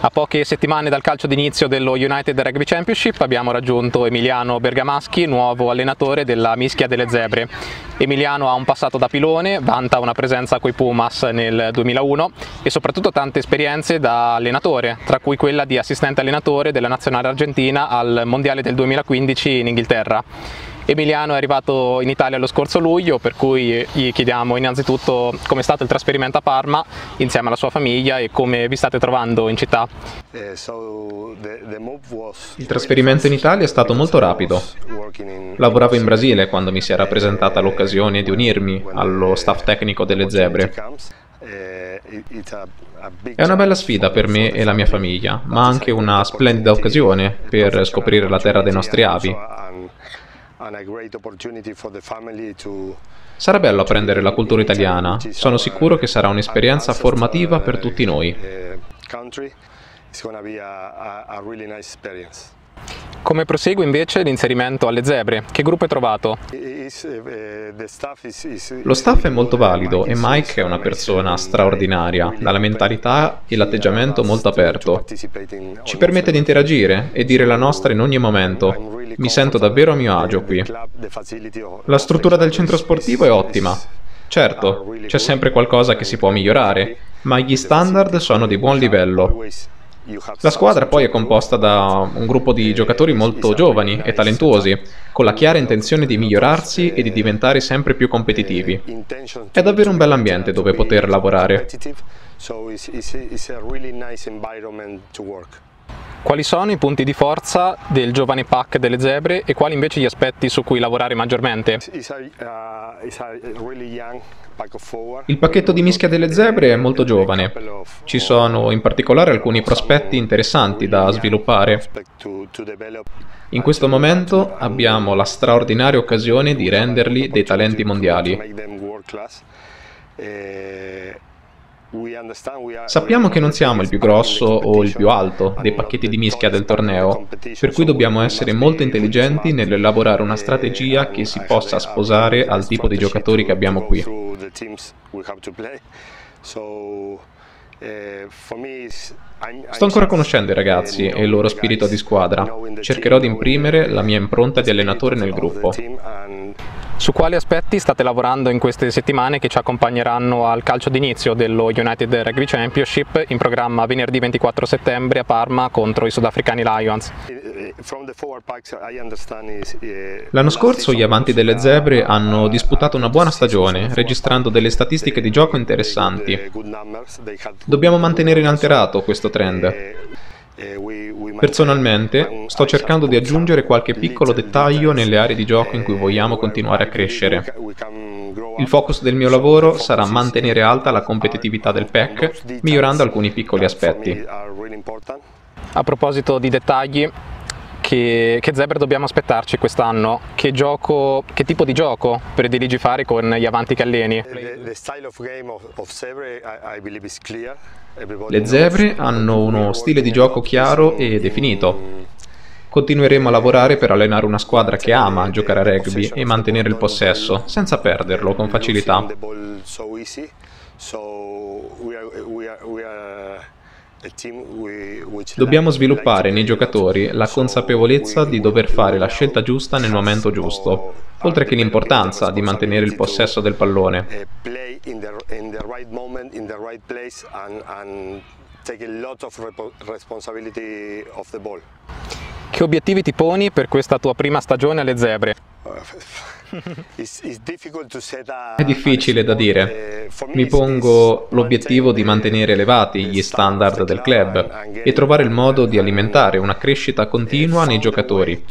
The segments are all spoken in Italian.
A poche settimane dal calcio d'inizio dello United Rugby Championship abbiamo raggiunto Emiliano Bergamaschi, nuovo allenatore della Mischia delle Zebre. Emiliano ha un passato da pilone, vanta una presenza coi Pumas nel 2001 e soprattutto tante esperienze da allenatore, tra cui quella di assistente allenatore della nazionale argentina al Mondiale del 2015 in Inghilterra. Emiliano è arrivato in Italia lo scorso luglio, per cui gli chiediamo innanzitutto come è stato il trasferimento a Parma insieme alla sua famiglia e come vi state trovando in città. Il trasferimento in Italia è stato molto rapido. Lavoravo in Brasile quando mi si era presentata l'occasione di unirmi allo staff tecnico delle Zebre. È una bella sfida per me e la mia famiglia, ma anche una splendida occasione per scoprire la terra dei nostri avi. Sarà bello apprendere la cultura italiana, sono sicuro che sarà un'esperienza formativa per tutti noi. Come prosegue invece l'inserimento alle Zebre? Che gruppo hai trovato? Lo staff è molto valido e Mike è una persona straordinaria, dalla mentalità e l'atteggiamento molto aperto. Ci permette di interagire e dire la nostra in ogni momento. Mi sento davvero a mio agio qui. La struttura del centro sportivo è ottima. Certo, c'è sempre qualcosa che si può migliorare, ma gli standard sono di buon livello. La squadra poi è composta da un gruppo di giocatori molto giovani e talentuosi, con la chiara intenzione di migliorarsi e di diventare sempre più competitivi. È davvero un bell'ambiente dove poter lavorare. Quali sono i punti di forza del giovane pack delle Zebre e quali invece gli aspetti su cui lavorare maggiormente? Il pacchetto di Mischia delle Zebre è molto giovane. Ci sono in particolare alcuni prospetti interessanti da sviluppare. In questo momento abbiamo la straordinaria occasione di renderli dei talenti mondiali. Sappiamo che non siamo il più grosso o il più alto dei pacchetti di mischia del torneo, per cui dobbiamo essere molto intelligenti nell'elaborare una strategia che si possa sposare al tipo di giocatori che abbiamo qui. Sto ancora conoscendo i ragazzi e il loro spirito di squadra. Cercherò di imprimere la mia impronta di allenatore nel gruppo. Su quali aspetti state lavorando in queste settimane che ci accompagneranno al calcio d'inizio dello United Rugby Championship in programma venerdì 24 settembre a Parma contro i sudafricani Lions? L'anno scorso gli avanti delle Zebre hanno disputato una buona stagione, registrando delle statistiche di gioco interessanti. Dobbiamo mantenere inalterato questo trend. Personalmente, sto cercando di aggiungere qualche piccolo dettaglio nelle aree di gioco in cui vogliamo continuare a crescere. Il focus del mio lavoro sarà mantenere alta la competitività del pack, migliorando alcuni piccoli aspetti. A proposito di dettagli, che Zebre dobbiamo aspettarci quest'anno? Che tipo di gioco prediligi fare con gli avanti che alleni? Le Zebre hanno uno stile di gioco chiaro e definito. Continueremo a lavorare per allenare una squadra che ama giocare a rugby e mantenere il possesso, senza perderlo con facilità. Dobbiamo sviluppare nei giocatori la consapevolezza di dover fare la scelta giusta nel momento giusto, oltre che l'importanza di mantenere il possesso del pallone. Che obiettivi ti poni per questa tua prima stagione alle Zebre? È difficile da dire. Mi pongo l'obiettivo di mantenere elevati gli standard del club e trovare il modo di alimentare una crescita continua nei giocatori.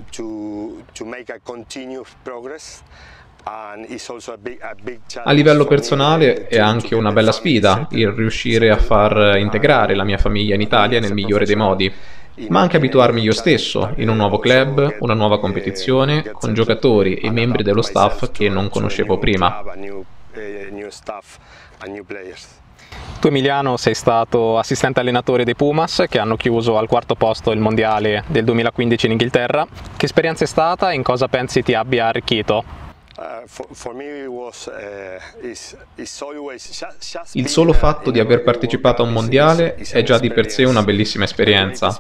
A livello personale è anche una bella sfida il riuscire a far integrare la mia famiglia in Italia nel migliore dei modi, ma anche abituarmi io stesso in un nuovo club, una nuova competizione, con giocatori e membri dello staff che non conoscevo prima. Tu Emiliano sei stato assistente allenatore dei Pumas che hanno chiuso al quarto posto il mondiale del 2015 in Inghilterra. Che esperienza è stata e in cosa pensi ti abbia arricchito? Il solo fatto di aver partecipato a un mondiale è già di per sé una bellissima esperienza.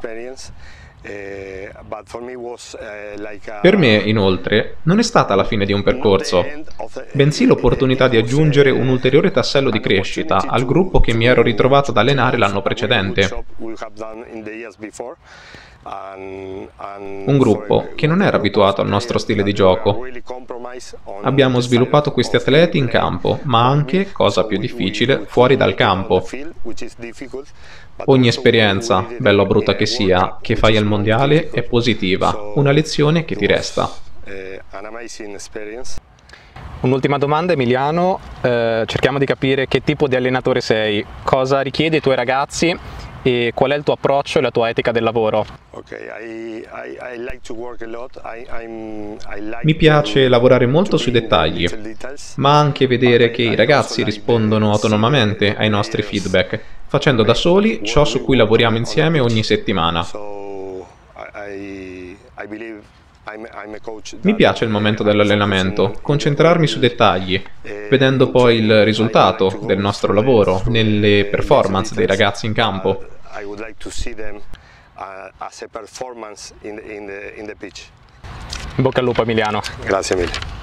Per me, inoltre, non è stata la fine di un percorso, bensì l'opportunità di aggiungere un ulteriore tassello di crescita al gruppo che mi ero ritrovato ad allenare l'anno precedente. Un gruppo che non era abituato al nostro stile di gioco. Abbiamo sviluppato questi atleti in campo, ma anche, cosa più difficile, fuori dal campo. Ogni esperienza, bella o brutta che sia, che fai al mondiale è positiva, una lezione che ti resta. Un'ultima domanda, Emiliano, cerchiamo di capire che tipo di allenatore sei, cosa richiedi ai tuoi ragazzi e qual è il tuo approccio e la tua etica del lavoro. Mi piace lavorare molto sui dettagli, ma anche vedere che i ragazzi rispondono autonomamente ai nostri feedback, facendo da soli ciò su cui lavoriamo insieme ogni settimana. Mi piace il momento dell'allenamento, concentrarmi sui dettagli, vedendo poi il risultato del nostro lavoro nelle performance dei ragazzi in campo. In bocca al lupo, Emiliano. Grazie mille.